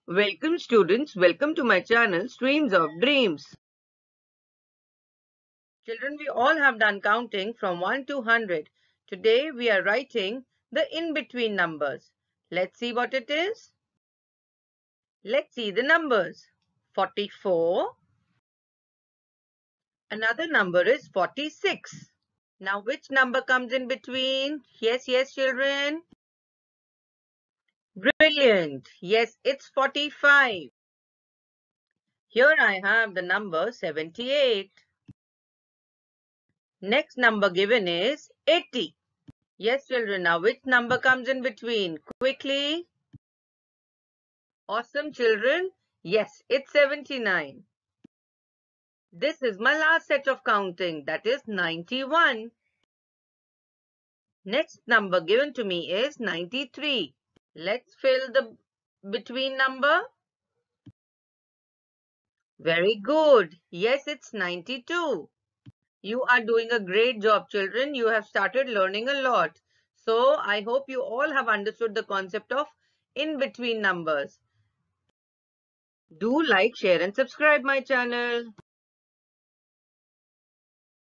Welcome students, welcome to my channel Streams of Dreams. Children, we all have done counting from 1 to 100. Today we are writing the in-between numbers. Let's see what it is. Let's see the numbers. 44. Another number is 46. Now which number comes in between? Yes, children. Brilliant. Yes, it's 45. Here I have the number 78. Next number given is 80. Yes, children, now which number comes in between? Quickly. Awesome, children. Yes, it's 79. This is my last set of counting, that is 91. Next number given to me is 93. Let's fill the between number. Very good. Yes, it's 92. You are doing a great job, children. You have started learning a lot. So, I hope you all have understood the concept of in-between numbers. Do like, share and subscribe my channel.